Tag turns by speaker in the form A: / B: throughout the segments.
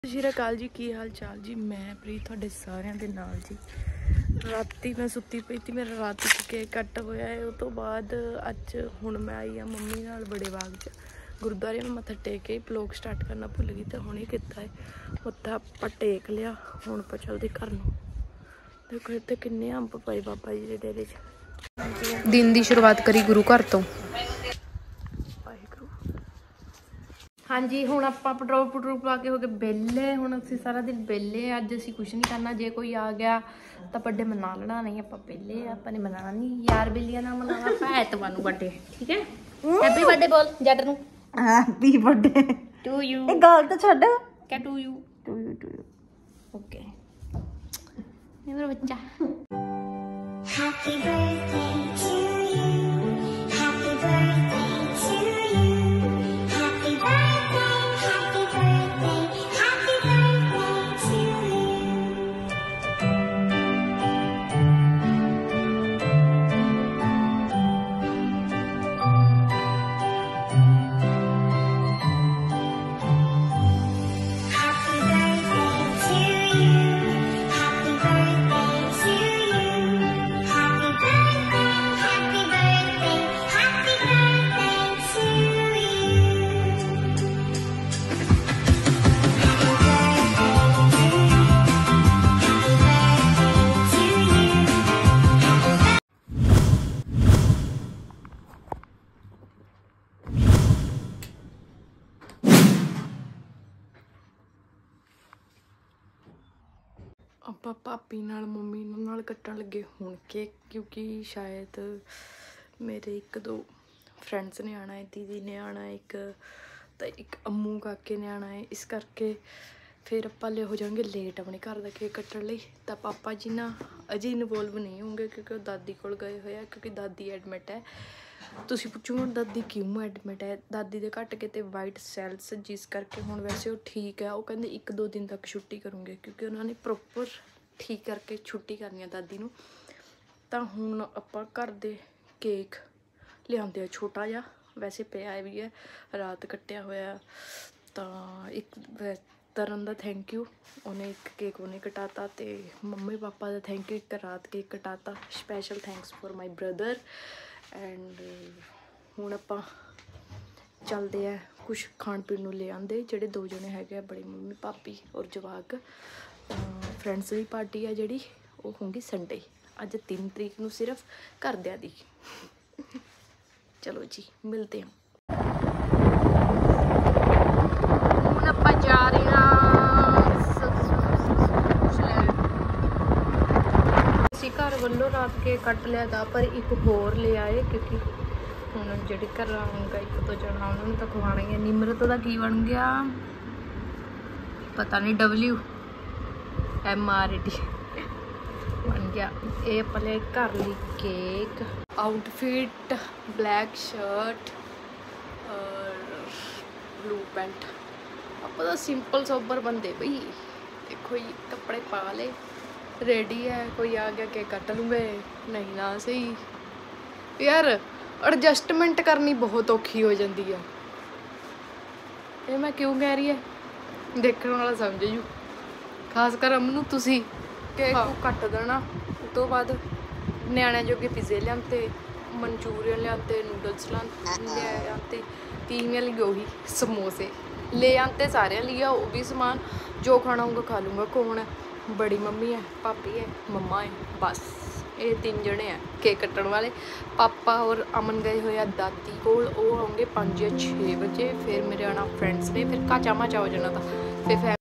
A: ਸਤਿ ਸ਼੍ਰੀ ਅਕਾਲ ਜੀ, ਕੀ ਹਾਲ ਚਾਲ ਜੀ। ਮੈਂ ਪ੍ਰੀਤ ਤੁਹਾਡੇ ਸਾਰਿਆਂ ਦੇ ਨਾਲ ਜੀ। ਰਾਤੀ ਮੈਂ ਸੁੱਤੀ ਪਈ ਸੀ, ਮੇਰਾ ਰਾਤ ਚ ਕੇਕ ਕੱਟ ਹੋਇਆ ਹੈ। ਉਹ ਤੋਂ ਬਾਅਦ ਅੱਜ ਹੁਣ ਮੈਂ ਆਈ ਆ ਮੰਮੀ ਨਾਲ ਬੜੇ ਬਾਗ 'ਚ ਗੁਰਦੁਆਰੇ। ਮੈਂ ਮੱਥਾ ਟੇਕ ਕੇ ਵਲੌਗ ਸਟਾਰਟ ਕਰਨਾ ਭੁੱਲ ਗਈ, ਤਾਂ ਹੁਣੇ ਕੀਤਾ ਹੈ ਮੱਥਾ ਆਪਾਂ ਟੇਕ ਲਿਆ। ਹੁਣ ਆਪਾਂ ਚੱਲਦੇ ਘਰ ਨੂੰ। ਦੇਖੋ ਇੱਥੇ ਕਿੰਨੇ ਅੰਬ ਪਏ ਬਾਬਾ ਜੀ ਦੇ ਡੇਰੇ 'ਚ।
B: दिन की शुरुआत करी गुरु घर तो।
A: हाँ जी, हुण आपां पेट्रोल पा के हो गए बेले। हुण असीं सारा दिन बेले, अज असीं कुछ नहीं करना। जे कोई आ गया तो बर्थडे मना लेना, नहीं आपां बेले आपां ने मनाना नहीं। यार बेलियां ना मनाना, आपां ऐतवार नूं बर्थडे, ठीक है। हैप्पी बर्थडे बोल जट नूं।
B: Happy birthday
A: to you.
B: एक गल तो छड्ड,
A: क्या to you to you to you. Okay मेरा बच्चा।
C: Happy birthday to you. Happy birthday to you. Happy birthday, happy birthday, happy birthday to you. Happy birthday to you. Happy birthday to you. Happy birthday, happy birthday, happy birthday to you. Happy birthday to you. Happy birthday to you.
A: ਆਪਾਂ ਭਾਪੀ ਨਾਲ mummy ਨਾਲ ਕੱਟਣ ਲੱਗੇ ਹੁਣ cake, ਕਿਉਂਕਿ ਸ਼ਾਇਦ ਮੇਰੇ ਇੱਕ ਦੋ ਫਰੈਂਡਸ ਨੇ ਆਉਣਾ ਹੈ, ਦੀਦੀ ਨੇ ਆਉਣਾ ਹੈ, ਇੱਕ ਅੰਮੂ ਕਾਕੇ ਨੇ ਆਉਣਾ ਹੈ। ਇਸ ਕਰਕੇ ਫਿਰ ਆਪਾਂ ਹੋ ਜਾਵਾਂਗੇ ਲੇਟ ਆਪਣੇ ਘਰ ਦਾ ਕੇਕ ਕੱਟਣ ਲਈ। ਤਾਂ ਪਾਪਾ ਜੀ ਨਾ ਅਜੇ ਇਨਵੋਲਵ ਨਹੀਂ ਹੋਣਗੇ, ਕਿਉਂਕਿ ਉਹ ਦਾਦੀ ਕੋਲ ਗਏ ਹੋਏ ਆ, ਕਿਉਂਕਿ ਦਾਦੀ ਐਡਮਿਟ ਹੈ। ਤੁਸੀਂ ਪੁੱਛੋਗੇ ਦਾਦੀ ਕਿਉਂ ਐਡਮਿਟ ਹੈ। ਦਾਦੀ ਦੇ ਘੱਟ ਕਿਤੇ ਵਾਈਟ ਸੈਲਸ, ਜਿਸ ਕਰਕੇ ਹੁਣ ਵੈਸੇ ਉਹ ਠੀਕ ਹੈ। ਉਹ ਕਹਿੰਦੇ 1-2 ਦਿਨ ਤੱਕ ਛੁੱਟੀ ਕਰੂੰਗੇ, ਕਿਉਂਕਿ ਉਹਨਾਂ ਨੇ ਪ੍ਰੋਪਰ ਠੀਕ ਕਰਕੇ ਛੁੱਟੀ ਕਰਨੀ ਆ ਦਾਦੀ ਨੂੰ। ਤਾਂ ਹੁਣ ਆਪਾਂ ਘਰ ਦੇ ਕੇਕ ਲਿਆਉਂਦੇ ਆ ਛੋਟਾ ਜਿਹਾ, ਵੈਸੇ ਪਿਆ ਵੀ ਹੈ, ਰਾਤ ਕੱਟਿਆ ਹੋਇਆ। ਤਾਂ ਇੱਕ ਤਰਨ ਦਾ ਥੈਂਕ ਯੂ, ਉਹਨੇ ਇੱਕ ਕੇਕ ਉਹਨੇ ਕਟਾਤਾ, ਅਤੇ ਮੰਮੀ ਪਾਪਾ ਦਾ ਥੈਂਕ ਯੂ, ਇੱਕ ਰਾਤ ਕੇਕ ਕਟਾਤਾ। Special thanks for my brother. And ਹੁਣ ਆਪਾਂ ਚੱਲਦੇ ਆ, ਕੁਛ ਖਾਣ ਪੀਣ ਨੂੰ ਲੈ ਆਂਦੇ। ਜਿਹੜੇ 2 ਜਣੇ ਹੈਗੇ ਆ, ਬੜੀ ਮੰਮੀ ਭਾਪੀ ਔਰ ਜਵਾਕ। ਫਰੈਂਡਸ ਦੀ ਪਾਰਟੀ ਆ ਜਿਹੜੀ, ਉਹ ਹੋਊਗੀ ਸੰਡੇ। ਅੱਜ 3 ਤਰੀਕ ਨੂੰ ਸਿਰਫ ਘਰਦਿਆਂ ਦੀ। ਚਲੋ ਜੀ ਮਿਲਦੇ ਹਾਂ। ਹੁਣ ਆਪਾਂ ਜਾ ਰਹੇ ਹਾਂ ਅਸੀਂ ਘਰ ਵੱਲੋਂ ਰਾਤ ਕੇ ਕੱਟ ਲਿਆ ਤਾ, ਪਰ ਇੱਕ ਹੋਰ ਲੈ ਆਏ, ਕਿਉਂਕਿ ਹੁਣ ਜਿਹੜੇ ਘਰ ਆਉਣਗਾ 1-2 ਜਣਾ, ਉਹਨਾਂ ਨੂੰ ਤਾਂ ਖਵਾਉਣਾ ਹੀ ਹੈ। ਨਿਮਰਤ ਦਾ ਕੀ ਬਣ ਗਿਆ ਪਤਾ ਨਹੀਂ, WMRT ਬਣ ਗਿਆ। ਇਹ ਆਪਾਂ ਲੈ ਘਰ ਲਈ ਕੇਕ। ਆਊਟਫਿਟ ਬਲੈਕ ਸ਼ਰਟ ਔਰ ਬਲੂ ਪੈਂਟ। ਆਪਾਂ ਤਾਂ ਸਿੰਪਲ ਸੋਬਰ ਬੰਦੇ ਬਈ। ਦੇਖੋ ਜੀ ਕੱਪੜੇ ਪਾ ਲਏ, रेडी है। कोई आ गया केक कट लूँगे, नहीं ना सही यार। एडजस्टमेंट करनी बहुत औखी हो जाती है। ये मैं क्यों कह रही है, देखने वाला समझ जू। खासकर अमनू तुसी केक को कट देना। उस तो बाद न्याणे जोगे पिज़्ज़े लियाते, मनचूरियन लियाते, नूडल्स लियाते, तीवियां लिए वही समोसे ले आते, सारे लिया वो भी समान। जो खाना होगा खा लूँगा। कौन है, बड़ी मम्मी है, भापी है, मम्मा है, बस ये 3 जने हैं केक कट्टण वाले। पापा और अमन गए हुए दादी कोल, वो आएंगे 5 या 6 बजे। फिर मेरे आना फ्रेंड्स ने, फिर काचा माचा हो जाना था। फिर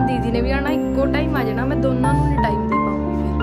A: दीदी ने भी आना, इक्को टाइम आ जाना, मैं दोनों नहीं टाइम दे पाऊंगी फिर।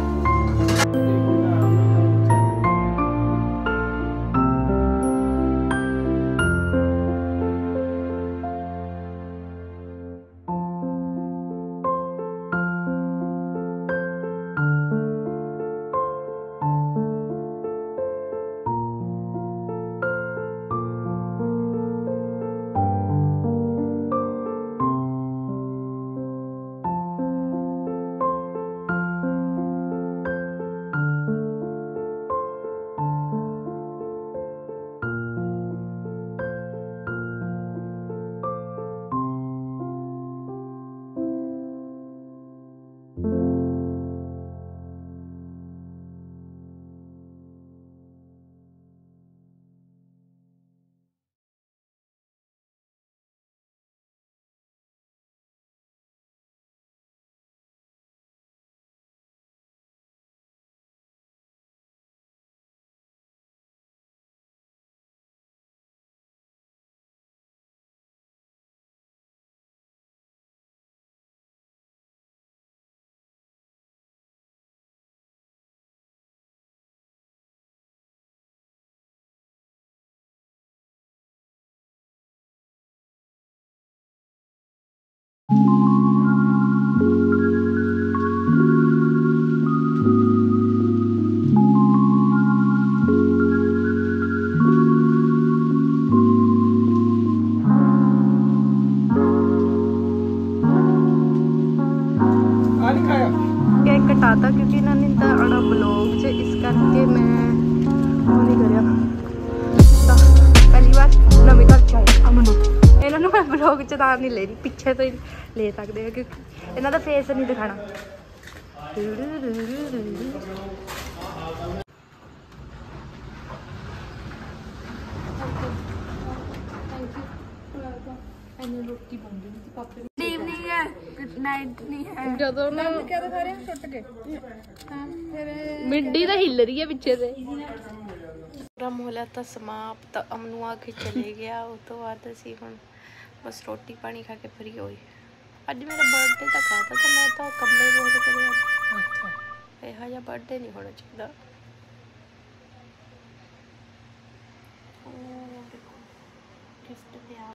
A: केक कटाता क्योंकि इन्होंने आना ब्लॉग च, इस करके मैं नहीं करिया। पहली बार नवी घर च आए अमन, इन्होंने मैं ब्लॉग च तां नहीं ले रही, पिछे तो ही ले सकते हैं क्योंकि इन्हों का फेस नहीं दिखाना। ਜਦੋਂ ਨਾ ਮਿੱਡੀ ਤਾਂ ਹਿੱਲ ਰਹੀ ਹੈ ਪਿੱਛੇ ਤੇ। ਪ੍ਰੋਗਰਾਮ ਹੋ ਲਿਆ ਤਾਂ ਸਮਾਪਤ, ਅਮਨੂ ਆ ਕੇ ਚਲੇ ਗਿਆ। ਉਸ ਤੋਂ ਬਾਅਦ ਅਸੀਂ ਹੁਣ ਬਸ ਰੋਟੀ ਪਾਣੀ ਖਾ ਕੇ ਫਰੀ ਹੋਈ। ਅੱਜ ਮੇਰਾ ਬਰਥਡੇ ਤਾਂ ਖਾਤਾ ਤਾਂ ਮੈਂ ਤਾਂ ਕੰਮੇ ਬਹੁਤ ਕਰਿਆ। ਇਹੋ ਜਿਹਾ ਬਰਥਡੇ ਨਹੀਂ ਹੋਣਾ ਚਾਹੀਦਾ। ਗਿਫਟ ਪਿਆ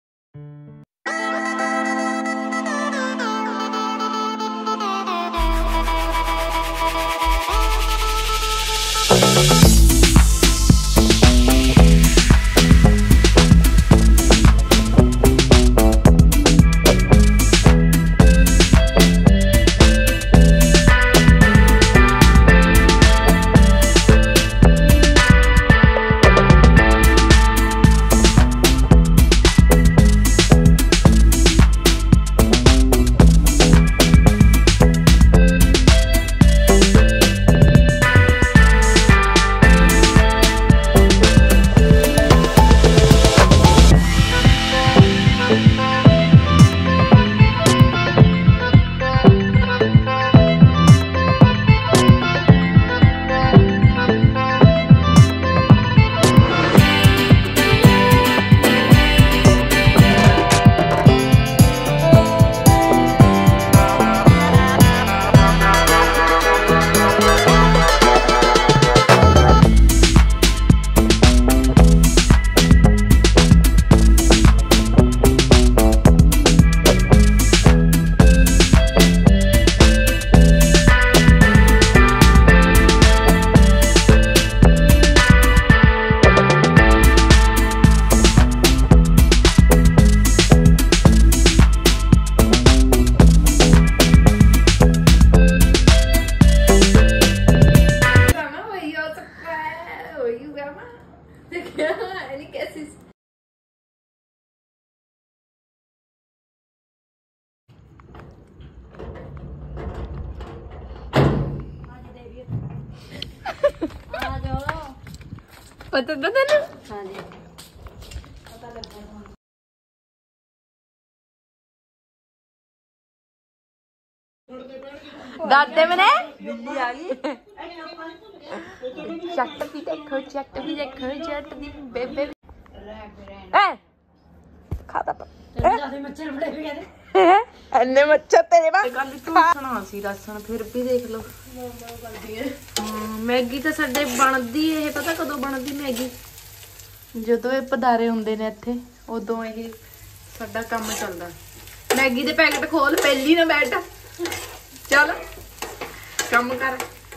A: पता था ना? हाँ जी दादे मैंने बिल्ली आ गई चट भी देखो चट दी बेबे खाता पर मच्छर बड़े भी कहते ਐਨੇ ਮੱਛਰ ਤੇਰੇ ਵਾ ਗੱਲ ਟੂਸਣਾ ਸੀ ਰਸਣ ਫਿਰ ਵੀ ਦੇਖ ਲਓ ਮੈਗੀ ਤਾਂ ਸਾਡੇ ਬਣਦੀ ਇਹ ਪਤਾ ਕਦੋਂ ਬਣਦੀ ਮੈਗੀ ਜਦੋਂ ਇਹ ਪਦਾਰੇ ਹੁੰਦੇ ਨੇ ਇੱਥੇ ਉਦੋਂ ਇਹ ਸਾਡਾ ਕੰਮ ਚੱਲਦਾ ਮੈਗੀ ਦੇ ਪੈਕਟ ਖੋਲ ਪਹਿਲੀ ਨਾ ਬੈਠ ਚੱਲ ਕੰਮ ਕਰ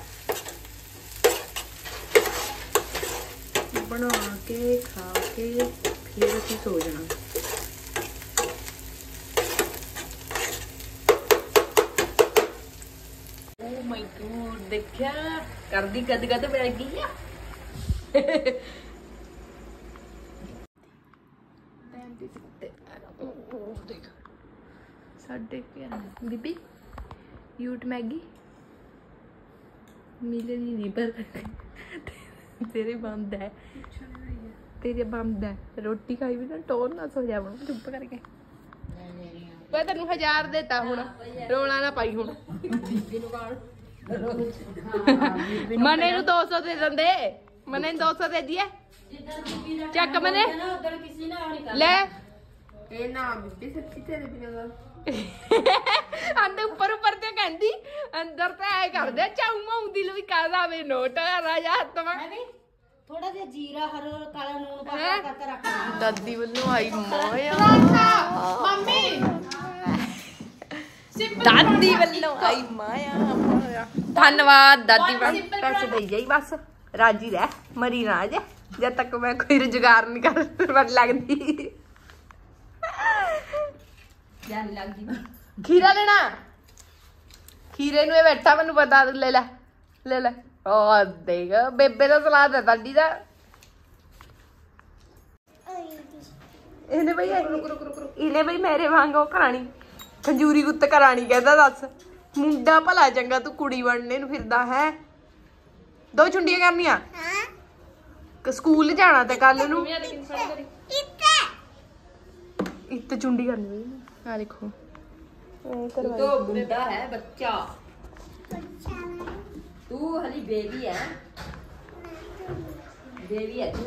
A: ਬਣਾ ਕੇ ਖਾ ਕੇ ਫਿਰ ਅਸੀਂ ਸੋ ਜਾਣਾ ਓ ਮਾਈ ਗॉड ਦੇਖਿਆ ਕਰਦੀ ਕਦ ਕਦ ਪੈ ਗਈ ਆ ਦੇਖ ਸਾਡੇ ਬੀਬੀ ਯੂਟ ਮੈਗੀ ਮਿਲੇ ਨਹੀਂ ਪਰ तेरे बंद है तेरे बंद है रोटी खाई भी ना टोर ना सो जाव चुप करके मैं तेन 1000 देता हूं रोला ना पाई हूं मने नु 200 दे दंदे मने 200 दे दिए चक मने ले ए ना बीबी सच्ची तेरे बिना अंदर ऊपर ते कहंदी अंदर ते ऐ कर दे चाऊ माऊ दिल भी कादा वे नोट राजा हाथ में
D: थोड़ा सा जीरा हर काला नून पा के रख
A: दादी ਵੱਲੋਂ ਆਈ ਮਾਇਆ ਮੰਮੀ ਦਾਦੀ ਵੱਲੋਂ ਆਈ ਮਾਇਆ ਧੰਨਵਾਦ ਦਾਦੀ ਪੈਸੇ ਦੇ ਜਾਈ ਬਸ ਰਾਜੀ ਰਹਿ ਮਰੀ ਨਾ ਜੇ ਜਦ ਤੱਕ ਮੈਂ ਕੋਈ ਰੁਜ਼ਗਾਰ ਨਹੀਂ ਕਰ ਲੱਗਦੀ ਜਾਨ ਲੱਗਦੀ ਖੀਰਾ ਲੈਣਾ ਖੀਰੇ ਨੂੰ ਇਹ ਬੈਠਾ ਮੈਨੂੰ ਪਤਾ ਲੈ ਲੈ ਲੈ ਲੈ ਉਹ ਦੇਖ ਬੇਬੇ ਦਾ ਸਲਾਦ ਹੈ ਦਾਦੀ ਦਾ ਇਹਨੇ ਬਈ ਇਹਨੇ ਬਈ ਮੇਰੇ ਵਾਂਗ ਉਹ ਕਰਾਣੀ ਖੰਜੂਰੀ ਗੁੱਤ ਕਰਾਣੀ ਕਹਿੰਦਾ ਦੱਸ ਮੁੰਡਾ ਭਲਾ ਚੰਗਾ ਤੂੰ ਕੁੜੀ ਬਣਨੇ ਨੂੰ ਫਿਰਦਾ ਹੈ 2 ਚੁੰਡੀਆਂ ਕਰਨੀਆਂ ਸਕੂਲ ਜਾਣਾ ਤੇ ਕੱਲ ਨੂੰ ਇੱਕ ਚੁੰਡੀ ਕਰਨੀ ਬਈ ਆ ਦੇਖੋ तो बुढ़ा है बच्चा तू हली बेबी है तू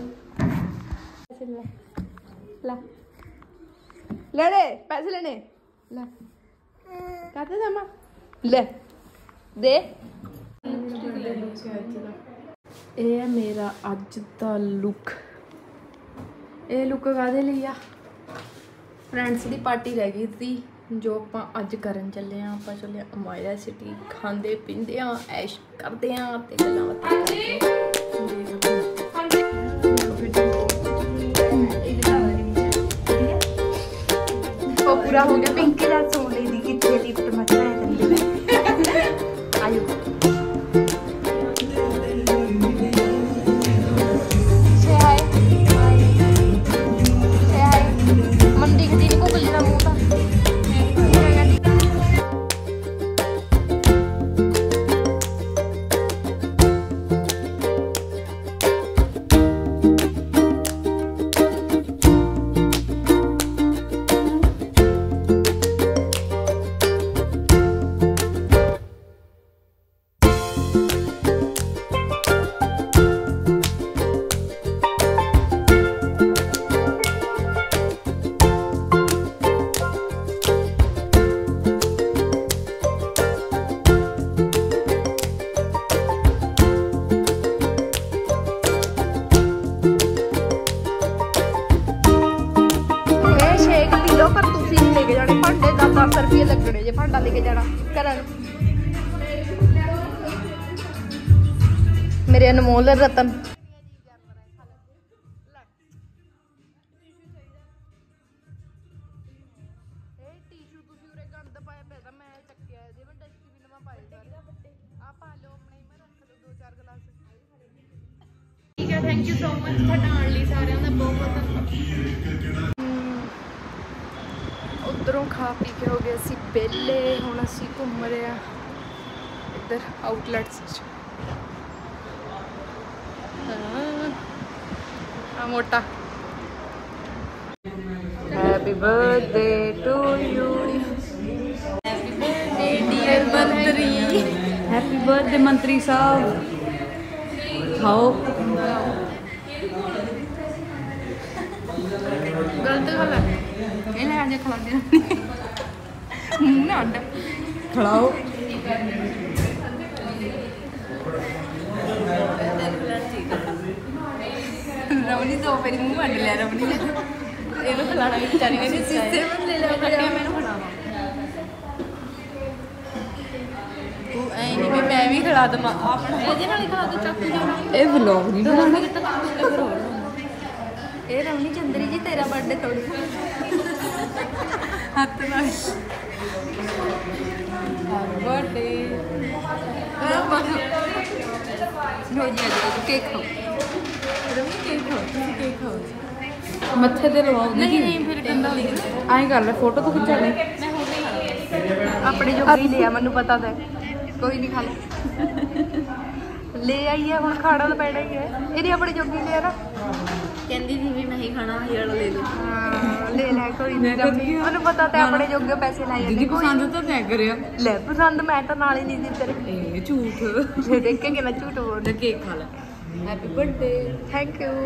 A: ला ले ले पैसे लेने ला कहते थे मां ले दे ਇਹ ਹੈ ਮੇਰਾ ਅੱਜ ਦਾ ਲੁੱਕ ਇਹ ਲੁੱਕ ਕਾਹਦੇ ਲਈ ਆ ਫਰੈਂਡਸ ਦੀ ਪਾਰਟੀ ਰਹਿ ਗਈ ਸੀ जो ਆਪਾਂ ਅੱਜ ਕਰਨ ਚੱਲੇ ਆ ਆਪਾਂ ਚੱਲੇ ਆ ਅਮਾਇਰਾ ਸਿਟੀ ਖਾਂਦੇ ਪੀਂਦੇ ਆ ਐਸ਼ ਕਰਦੇ ਆ ਤੇ ਗੱਲਾਂ ਬਾਤਾਂ ਉਹ ਪੂਰਾ ਹੋ ਗਿਆ ਪਿੰਕੀ ਦਾ ਸੋਲੇ ਦੀ ਕਿੱਥੇ ਲਿਫਟ ਮਚਾ ਹੈ ਆਇਓ ਮੰਦੀ ਖਦੀ ਨੂੰ ਕੋਲ ਜਿਹੜਾ ਮੂੰਹ ਤਾਂ लगने जे भांडा लेके जाना करन मेरे अनमोल रतन थैंक यू सो मच खटाण ਲਈ ਸਾਰਿਆਂ ਦਾ ਬਹੁਤ ਬਹੁਤ ਧੰਨਵਾਦ उधरों खा पी के हो गए असी बेले हुण असी घूम रहे हैं इधर आउटलेट्स मोटा happy birthday to you happy birthday dear मंत्री हैप्पी बर्थडे मंत्री साहब खाओ गलत गल है खिला
B: ਮੂੰਹ ਨਾ ਅੱਡ ਖੜਾਓ ਰਵਨੀ ਤੋਂ ਪਹਿਲੇ ਮੂੰਹ ਅੱਡ ਲਿਆ ਰਵਨੀ ਨੇ ਇਹਨੂੰ ਖਿਲਾਣਾ ਵੀ ਵਿਚਾਰੀ ਨੇ ਸੀਸੇ ਮਤ ਲੈ ਲਿਆ ਕੱਟਿਆ ਮੈਨੂੰ ਖੜਾਵਾ ਤੂੰ ਐ ਨਹੀਂ ਵੀ ਮੈਂ ਵੀ ਖਿਲਾ ਦਵਾਂ ਆਪਣਾ ਇਹਦੇ ਨਾਲ ਹੀ ਖਿਲਾ ਦੋ ਚਾਕੂ ਨਾਲ ਇਹ ਵਲੌਗ ਨਹੀਂ ਬਣਾਉਣਾ ਇਹ ਰਵਨੀ ਚੰਦਰੀ ਜੀ ਤੇਰਾ ਬਰਥਡੇ ਥੋੜੀ ਹੱਥ ਨਾਲ ਬਰਥਡੇ ਲੋ ਜੀ ਅੱਜ ਕੇਕ ਖਾਓ ਰਵਨੀ ਕੇਕ ਖਾਓ ਮੱਥੇ ਤੇ ਲਵਾਓ ਨਹੀਂ ਫਿਰ ਕੰਦਾ ਹੋ ਗਿਆ ਐਂ ਕਰ ਲੈ ਫੋਟੋ ਤੋਂ ਖਿਚਾ ਲੈ ਮੈਂ ਹੋ ਗਈ ਆਪਣੇ ਜੋਗੀ ਲਿਆ ਮੈਨੂੰ ਪਤਾ ਤਾਂ ਕੋਈ ਨਹੀਂ ਖਾ ਲੈ ਆਈ ਹੈ ਹੁਣ ਖਾਣਾ ਤਾਂ ਪੈਣਾ ਹੀ ਹੈ ਇਹਦੀ ਆਪਣੇ ਜੋਗੀ ਲਿਆ ਨਾ ਕਹਿੰਦੀ ਸੀ ਵੀ ਮੈਂ ਹੀ ਖਾਣਾ ਇਹ ਵਾਲਾ ਲੈ ਲਓ ਹਾਂ ਲੈ ਲੈ ਕੋਈ ਨਹੀਂ ਉਹਨੂੰ ਪਤਾ ਤਾਂ ਆਪਣੇ ਜੋਗੇ ਪੈਸੇ ਲਾਏ ਦੀਦੀ ਪਸੰਦ ਤਾਂ ਤੈਂ ਕਰਿਆ ਲੈ ਪਸੰਦ ਮੈਂ ਤਾਂ ਨਾਲ ਹੀ ਨਹੀਂ ਦਿੱਤੀ ਤੇਰੇ ਇਹ ਝੂਠ ਜੇ ਦੇਖ ਕੇ ਕਿੰਨਾ ਝੂਠ ਬੋਲਦਾ ਕੇਕ ਖਾ ਲੈ ਹੈਪੀ ਬਰਥਡੇ ਥੈਂਕ ਯੂ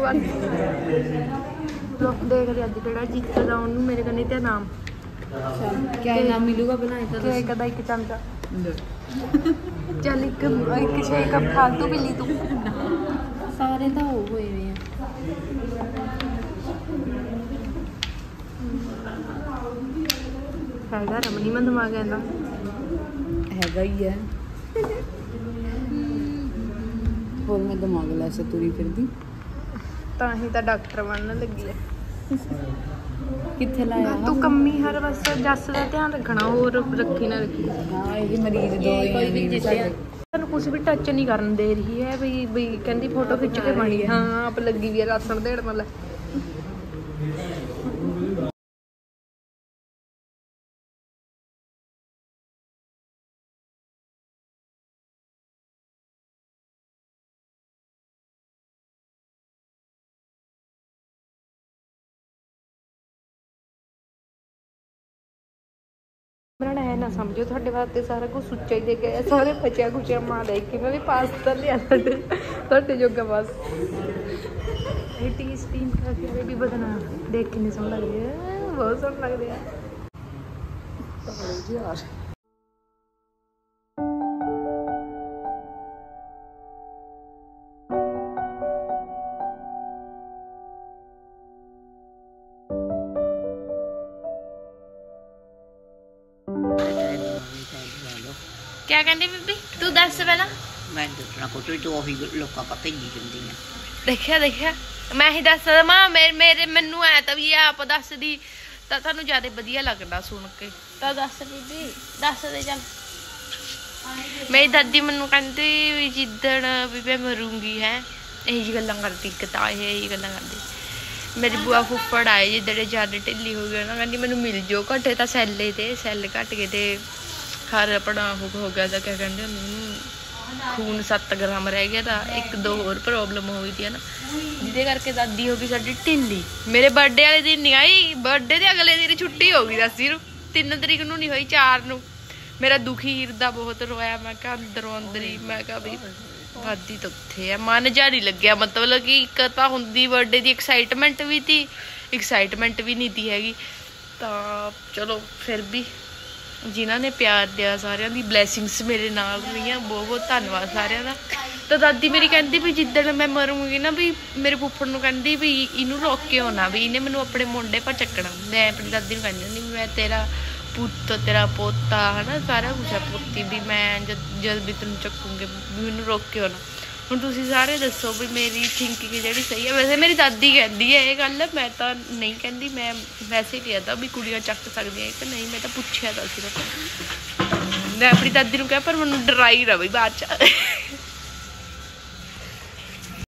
B: ਲੋ ਦੇਖ ਲਈ ਅੱਜ ਜਿਹੜਾ ਜਿੱਤਦਾ ਉਹਨੂੰ ਮੇਰੇ ਕੰਨੇ ਤੇ ਨਾਮ ਕੀ ਨਾਮ ਮਿਲੂਗਾ ਬਣਾਏ ਤਾਂ ਕੇਕ ਦਾ ਇੱਕ ਚਮਚਾ ਚੱਲ ਇੱਕ ਸ਼ੇਕ ਫਾਲਤੂ ਪੀਲੀ ਤੂੰ ਸਾਰੇ ਤਾਂ ਹੋ ਹੋਏ ਵੇ ਆ ਹੈਗਾ ਰਮਣੀ ਮੈਂ ਦਿਮਾਗ ਕਹਿੰਦਾ ਹੈਗਾ ਹੀ ਹੈ ਹੋਰ ਮੈਂ ਦਿਮਾਗ ਲੈ ਸੇ ਤੁਰੀ ਫਿਰਦੀ ਤਾਂ ਹੀ ਤਾਂ ਡਾਕਟਰ ਬਣਨ ਲੱਗੀ ਹੈ ਕਿੱਥੇ ਲਾਇਆ ਤੂੰ ਕੰਮੀ ਹਰ ਵਸ ਜੱਸ ਦਾ ਧਿਆਨ ਰੱਖਣਾ ਹੋਰ ਰੱਖੀ ਨਾ ਰੱਖੀ ਹਾਂ ਇਹ ਮਰੀਜ਼ ਦੋ ਤੁਹਾਨੂੰ ਕੁਝ ਵੀ ਟੱਚ ਨਹੀਂ ਕਰਨ ਦੇ ਰਹੀ ਹੈ ਬਈ ਕਹਿੰਦੀ ਫੋਟੋ ਖਿੱਚ ਕੇ ਬਣੀ ਹਾਂ ਆਪ ਲੱਗੀ ਵੀ ਹੈ ਰਾਸਣ ਦੇੜ ਮਤਲਬ ਬਣਾਉਣਾ ਹੈ ਨਾ ਸਮਝੋ ਤੁਹਾਡੇ ਵਾਸਤੇ ਸਾਰਾ ਕੁਝ ਸੁੱਚਾ ਹੀ ਦੇ ਗਿਆ ਸਾਰੇ ਬਚਿਆ ਖੁਚਿਆ ਮਾਂ ਲੈ ਕੇ ਮੈਂ ਵੀ ਪਾਸਤਾ ਲਿਆ ਤੁਹਾਡੇ ਜੋਗਾ ਬਸ ਇਹ ਟੀ ਸਟੀਮ ਕਰਕੇ ਵੀ ਬਦਨਾ ਦੇਖ ਕਿੰਨੇ ਸੋਹਣੇ ਲੱਗਦੇ ਆ ਬਹੁਤ ਸੋਹਣੇ ਲੱਗਦੇ ਆ ਯਾਰ क्या कहती बीबी तू दस पहला
E: मैं दसना कुछ भी तो ਉਹੀ ਲੋਕਾਂ ਪਾ ਭੇਜੀ ਜਾਂਦੀ ਆ
B: देखिया मैं ही दस मां मेरे मैनू है ਤਾਂ ਵੀ ਆਪ ਦੱਸਦੀ ਤਾਂ ਤੁਹਾਨੂੰ ਜ਼ਿਆਦਾ ਵਧੀਆ ਲੱਗਦਾ ਸੁਣ ਕੇ ਤਾਂ ਦੱਸ ਬੀਬੀ ਦੱਸ ਦੇ ਚੱਲ ਮੇਰੀ ਦਾਦੀ ਮੈਨੂੰ ਕਹਿੰਦੀ ਵੀ ਜਿੱਦਣ ਵੀ ਮੈਂ ਮਰੂੰਗੀ ਹੈ ਇਹੀ ਜੀ ਗੱਲਾਂ ਕਰਦੀ ਕਿਤਾ ਇਹੀ ਗੱਲਾਂ ਕਰਦੀ ਮੇਰੀ ਬੁਆ ਫੁੱਫੜ ਆਏ ਜਿੱਦੜੇ ਜ਼ਿਆਦਾ ਢਿੱਲੀ ਹੋ ਗਈ ਨਾ ਕਹਿੰਦੀ ਮੈਨੂੰ ਮਿਲ ਜਾਓ ਘੱਟੇ ਤਾਂ ਸੈੱਲੇ ਤੇ ਸੈੱਲ ਘੱਟ ਗਏ ਤੇ ਖਰ ਆਪਣਾ ਹੋ ਗਿਆ ਤਾਂ ਕਿਆ ਕਹਿੰਦੇ ਖੂਨ 7 ਗ੍ਰਾਮ ਰਹਿ ਗਿਆ ਤਾਂ ਇੱਕ ਦੋ ਹੋਰ ਪ੍ਰੋਬਲਮ ਹੋ ਗਈ ਸੀ ਨਾ ਜਿਹਦੇ ਕਰਕੇ ਦਾਦੀ ਹੋ ਗਈ ਸਾਡੀ ਢਿੱਲੀ ਮੇਰੇ ਬਰਥਡੇ ਵਾਲੇ ਦਿਨ ਨਹੀਂ ਆਈ ਬਰਥਡੇ ਦੇ ਅਗਲੇ ਦਿਨ ਛੁੱਟੀ ਹੋ ਗਈ ਦਾਦੀ ਨੂੰ 3 ਤਰੀਕ ਨੂੰ ਨਹੀਂ ਹੋਈ 4 ਨੂੰ ਮੇਰਾ ਦੁਖੀ ਹਿਰਦਾ ਬਹੁਤ ਰੋਇਆ ਮੈਂ ਕਿਹਾ ਅੰਦਰੋਂ ਅੰਦਰੀ ਮੈਂ ਕਿਹਾ ਵੀ ਦਾਦੀ ਤਾਂ ਉੱਥੇ ਆ ਮਨ ਜਾ ਨਹੀਂ ਲੱਗਿਆ ਮਤਲਬ ਕਿ ਇੱਕ ਤਾਂ ਹੁੰਦੀ ਬਰਥਡੇ ਦੀ ਐਕਸਾਈਟਮੈਂਟ ਵੀ ਤੀ ਐਕਸਾਈਟਮੈਂਟ ਵੀ ਨਹੀਂ ਤੀ ਹੈਗੀ ਤਾਂ ਚਲੋ ਫਿਰ ਵੀ ਜਿਨ੍ਹਾਂ ਨੇ ਪਿਆਰ ਦਿਆ ਸਾਰਿਆਂ ਦੀ ਬਲੈਸਿੰਗਸ ਮੇਰੇ ਨਾਲ ਰਹੀਆਂ ਬਹੁਤ ਬਹੁਤ ਧੰਨਵਾਦ ਸਾਰਿਆਂ ਦਾ ਤਾਂ ਦਾਦੀ ਮੇਰੀ ਕਹਿੰਦੀ ਵੀ ਜਿੱਦਣ ਮੈਂ ਮਰੂੰਗੀ ਨਾ ਵੀ ਮੇਰੇ ਫੁੱਫੜ ਨੂੰ ਕਹਿੰਦੀ ਵੀ ਇਹਨੂੰ ਰੋਕ ਕੇ ਆਉਣਾ ਵੀ ਇਹਨੇ ਮੈਨੂੰ ਆਪਣੇ ਮੁੰਡੇ ਪਰ ਚੱਕਣਾ ਮੈਂ ਆਪਣੀ ਦਾਦੀ ਨੂੰ ਕਹਿੰਦੀ ਹੁੰਦੀ ਮੈਂ ਤੇਰਾ ਪੁੱਤ ਤੇਰਾ ਪੋਤਾ ਹੈ ਨਾ ਸਾਰਾ ਕੁਛ ਹੈ ਪੋਤੀ ਵੀ ਮੈਂ ਜਦ ਵੀ ਤੈਨੂੰ ਚੱਕੂੰਗੀ ਵੀ ਮੈਨੂੰ ਰੋਕ ਕੇ ਆਉਣਾ ਹੁਣ ਤੁਸੀਂ ਸਾਰੇ ਦੱਸੋ ਵੀ ਮੇਰੀ ਥਿੰਕਿੰਗ ਜਿਹੜੀ ਸਹੀ ਹੈ ਵੈਸੇ ਮੇਰੀ ਦਾਦੀ ਕਹਿੰਦੀ ਹੈ ਇਹ ਗੱਲ ਮੈਂ ਤਾਂ ਨਹੀਂ ਕਹਿੰਦੀ ਮੈਂ ਵੈਸੇ ਕਿਹਾ ਤਾਂ ਵੀ ਕੁੜੀਆਂ ਚੱਕ ਸਕਦੀਆਂ ਕਿ ਨਹੀਂ ਮੈਂ ਤਾਂ ਪੁੱਛਿਆ ਤਾਂ ਸਿਰਫ ਮੈਂ ਆਪਣੀ ਦਾਦੀ ਨੂੰ ਕਿਹਾ ਪਰ ਮੈਨੂੰ ਡਰਾਈ ਰਵੇ ਬਾਅਦ 'ਚ